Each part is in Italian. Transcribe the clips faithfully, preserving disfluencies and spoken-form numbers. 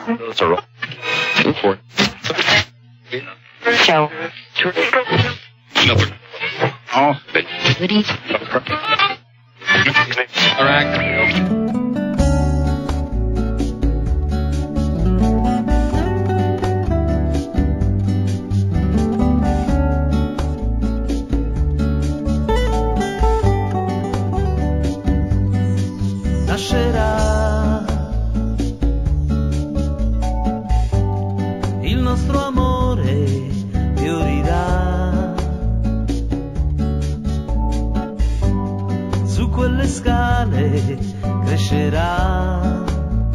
Ciao. Oh, Goodies. Nascerà il nostro amore, fiorirà su quelle scale, crescerà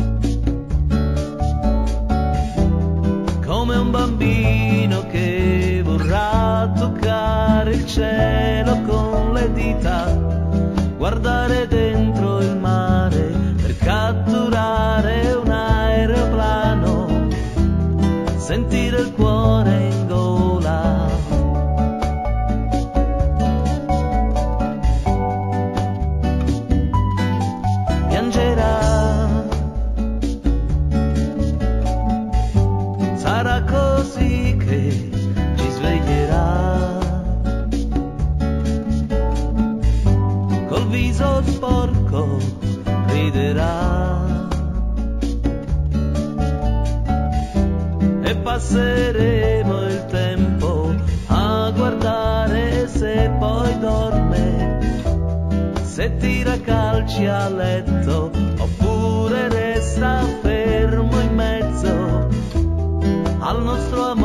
come un bambino che vorrà toccare il cielo con le dita, guardare dentro il mare per catturare un aeroplano, sentire il cuore in gola. Piangerà, sarà così che ci sveglierà, col viso sporco riderà e passeremo il tempo a guardare se poi dorme, se tira calci a letto oppure resta fermo in mezzo al nostro amore.